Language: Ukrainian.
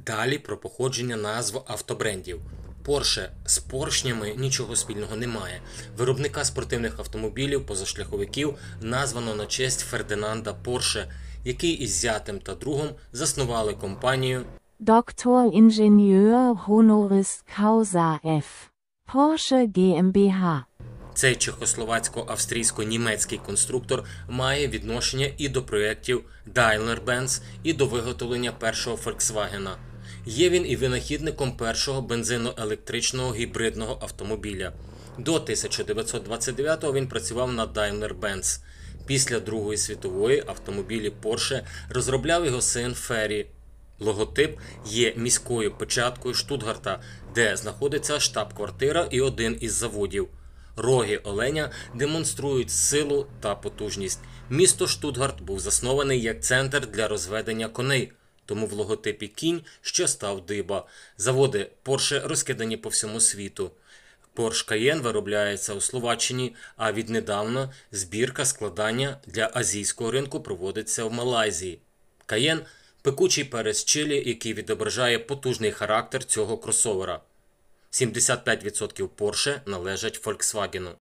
Далі про походження назв автобрендів. Porsche з поршнями нічого спільного не має. Виробника спортивних автомобілів позашляховиків названо на честь Фердинанда Порше, який із зятем та другом заснували компанію Dr. Ingenieur Honoris Causa F. Porsche GmbH. Цей чехословацько-австрійсько-німецький конструктор має відношення і до проєктів Daimler-Benz, і до виготовлення першого Volkswagen. Є він і винахідником першого бензино-електричного гібридного автомобіля. До 1929-го він працював на Daimler-Benz. Після Другої світової автомобілі Porsche розробляв його син Феррі. Логотип є міською печаткою Штутгарта, де знаходиться штаб-квартира і один із заводів. Роги оленя демонструють силу та потужність. Місто Штутгарт був заснований як центр для розведення коней, тому в логотипі кінь, що став диба. Заводи Porsche розкидані по всьому світу. Porsche Cayenne виробляється у Словаччині, а віднедавна збірка складання для азійського ринку проводиться в Малайзії. Cayenne – пекучий перець чилі, який відображає потужний характер цього кросовера. 75% Porsche належать Volkswagen.